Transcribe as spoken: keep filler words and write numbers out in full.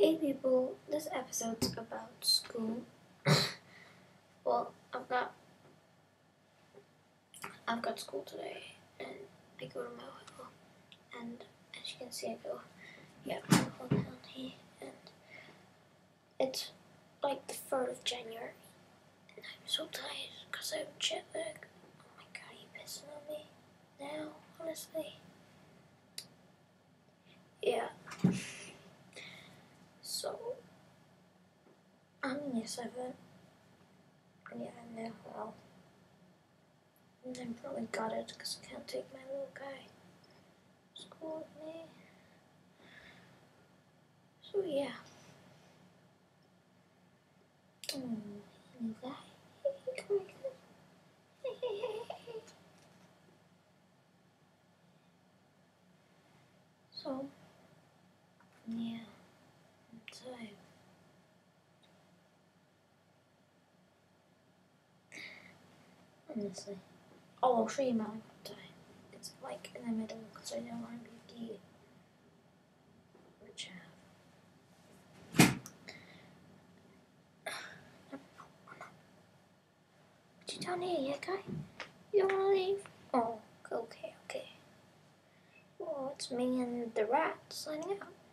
Hey people, this episode's about school. Well, I've got I've got school today, and I go to Mill Hill, and as you can see, I go yeah Mill Hill County, and it's like the third of January, and I'm so tired because I have a jet lag. Oh my god, are you pissing on me now? Honestly, yeah. So I'm in year seven. Yeah, I know how. And I'm probably got it because I can't take my little guy to school with me. So yeah. Oh, new guy. Hey, come here. Hey, hey, hey, hey. So, yeah. I'm tired. Honestly. Oh, I'll show you my time. It's like in the middle because I don't want to be the rich half. But you down here yet, guy? You don't want to leave? Oh, okay, okay. Well, it's me and the rat signing out.